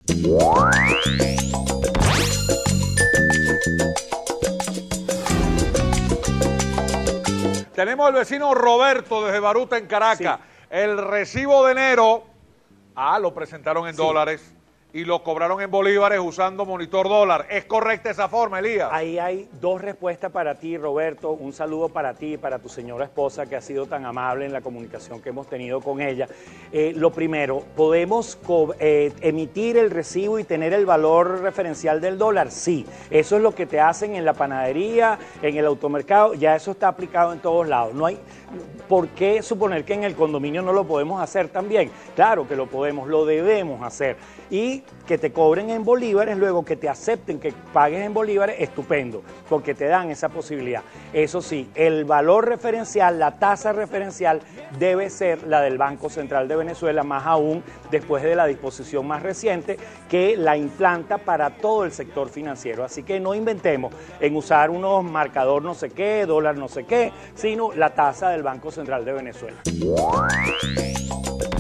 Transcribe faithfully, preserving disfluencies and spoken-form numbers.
Tenemos al vecino Roberto desde Baruta, en Caracas. Sí. El recibo de enero, ah, lo presentaron en sí. dólares y lo cobraron en bolívares usando monitor dólar. ¿Es correcta esa forma, Elías? Ahí hay dos respuestas para ti, Roberto. Un saludo para ti y para tu señora esposa, que ha sido tan amable en la comunicación que hemos tenido con ella. Eh, lo primero, ¿podemos eh, emitir el recibo y tener el valor referencial del dólar? Sí, eso es lo que te hacen en la panadería, en el automercado, ya eso está aplicado en todos lados. No hay por qué suponer que en el condominio no lo podemos hacer también. Claro que lo podemos, lo debemos hacer. Y que te cobren en bolívares, luego que te acepten que pagues en bolívares, estupendo, porque te dan esa posibilidad. Eso sí, el valor referencial, la tasa referencial debe ser la del Banco Central de Venezuela, más aún después de la disposición más reciente que la implanta para todo el sector financiero. Así que no inventemos en usar unos marcador no sé qué, dólar no sé qué, sino la tasa del Banco Central de Venezuela.